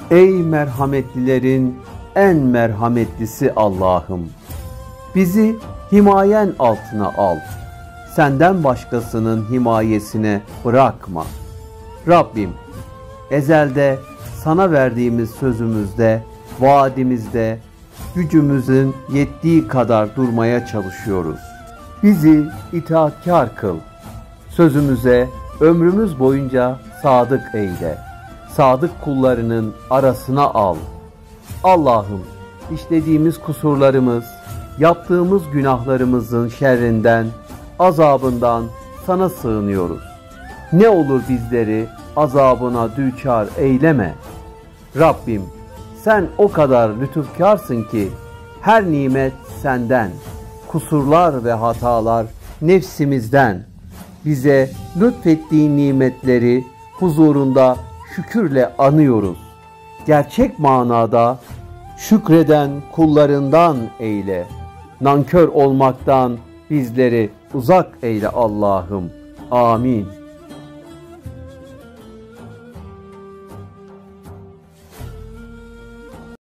Ey merhametlilerin en merhametlisi Allah'ım, bizi himayen altına al. Senden başkasının himayesine bırakma. Rabbim, ezelde sana verdiğimiz sözümüzde, vaadimizde, gücümüzün yettiği kadar durmaya çalışıyoruz. Bizi itaatkar kıl. Sözümüze ömrümüz boyunca sadık eyle. Sadık kullarının arasına al. Allah'ım, işlediğimiz kusurlarımız, yaptığımız günahlarımızın şerrinden, azabından sana sığınıyoruz. Ne olur bizleri azabına düçar eyleme. Rabbim, sen o kadar lütufkarsın ki her nimet senden, kusurlar ve hatalar nefsimizden. Bize lütfettiğin nimetleri huzurunda şükürle anıyoruz. Gerçek manada şükreden kullarından eyle. Nankör olmaktan bizleri uzak eyle Allah'ım. Amin.